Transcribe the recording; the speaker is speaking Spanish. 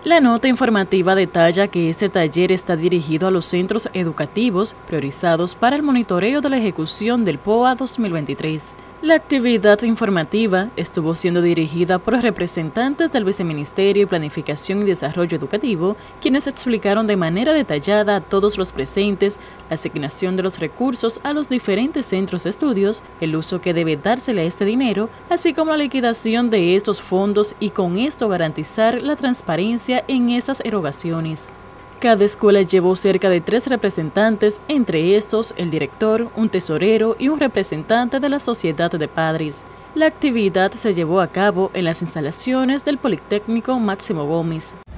La nota informativa detalla que este taller está dirigido a los centros educativos priorizados para el monitoreo de la ejecución del POA 2023. La actividad informativa estuvo siendo dirigida por representantes del Viceministerio de Planificación y Desarrollo Educativo, quienes explicaron de manera detallada a todos los presentes la asignación de los recursos a los diferentes centros de estudios, el uso que debe dársele a este dinero, así como la liquidación de estos fondos y con esto garantizar la transparencia en estas erogaciones. Cada escuela llevó cerca de 3 representantes, entre estos el director, un tesorero y un representante de la sociedad de padres. La actividad se llevó a cabo en las instalaciones del Politécnico Máximo Gómez.